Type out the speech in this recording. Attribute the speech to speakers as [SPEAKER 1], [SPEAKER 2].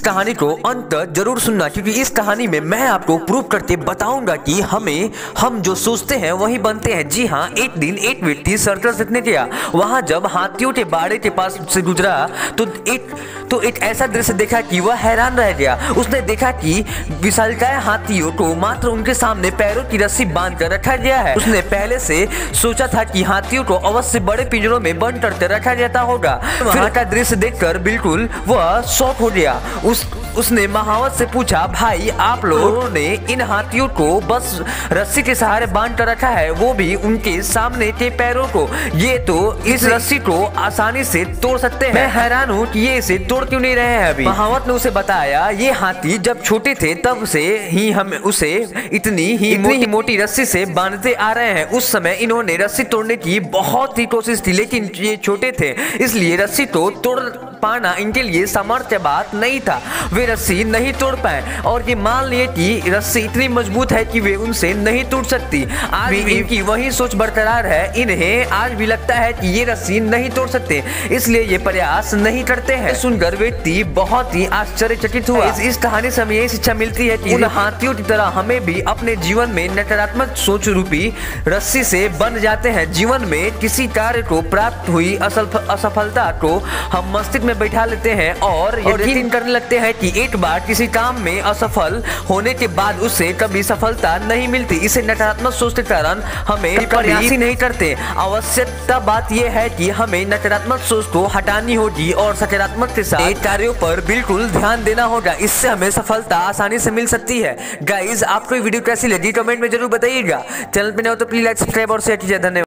[SPEAKER 1] कहानी को अंत तक जरूर सुनना, क्योंकि इस कहानी में मैं आपको प्रूव करके बताऊंगा कि हम जो सोचते हैं वही बनते हैं। जी हाँ, एक दिन एक व्यक्ति सर्कस देखने गया। वहां जब हाथियों के बाड़े के पास से गुजरा तो एक ऐसा दृश्य देखा कि वह हैरान रह गया। उसने देखा कि विशालकाय हाथियों को मात्र उनके सामने पैरों की रस्सी बांध कर रखा गया है। उसने पहले से सोचा था कि हाथियों को अवश्य बड़े पिंजरों में बंद करके रखा जाता होगा। वहां का दृश्य देखकर बिल्कुल वह शॉक हो गया। उसने महावत से पूछा, भाई आप लोगों ने इन हाथियों को बस रस्सी के सहारे बांध कर रखा है, वो भी उनके सामने के पैरों को। ये तो इस रस्सी को आसानी से तोड़ सकते हैं। मैं हैरान हूँ कि ये इसे तोड़ क्यों नहीं रहे हैं अभी। महावत ने उसे बताया, ये हाथी जब छोटे थे तब से ही हम उसे इतनी ही मोटी रस्सी से बांधते आ रहे हैं। उस समय इन्होंने रस्सी तोड़ने की बहुत ही कोशिश थी, लेकिन ये छोटे थे इसलिए रस्सी को तोड़ पाना इनके लिए सामर्थ्य बात नहीं था। वे रस्सी नहीं तोड़ पाए और ये मान लिए कि रस्सी इतनी मजबूत है कि वे उनसे नहीं टूट सकती। आज भी इनकी वही सोच बरकरार है। इन्हें आज भी लगता है कि ये रस्सी नहीं तोड़ सकते, इसलिए ये प्रयास नहीं करते हैं। सुनकर व्यक्ति बहुत ही आश्चर्यचकित हुआ। इस कहानी से हमें यही शिक्षा मिलती है कि उन हाथियों की तरह हमें भी अपने जीवन में नकारात्मक सोच रूपी रस्सी से बंध जाते हैं। जीवन में किसी कार्य को प्राप्त हुई असफलता को हम मस्तिष्क में बैठा लेते हैं और यकीन करने लगते हैं कि एक बार किसी काम में असफल होने के बाद उससे कभी सफलता नहीं मिलती। इसे नकारात्मक सोच के कारण हमें प्रयास ही नहीं करते। आवश्यकता बात यह है कि हमें नकारात्मक सोच को हटानी होगी और सकारात्मक के साथ कार्यों पर बिल्कुल ध्यान देना होगा। इससे हमें सफलता आसानी से मिल सकती है। गाइज, आपको वीडियो कैसी लगी कमेंट में जरूर बताइएगा। चैनल पे नए हो तो प्लीज लाइक, सब्सक्राइब और शेयर कीजिए। धन्यवाद।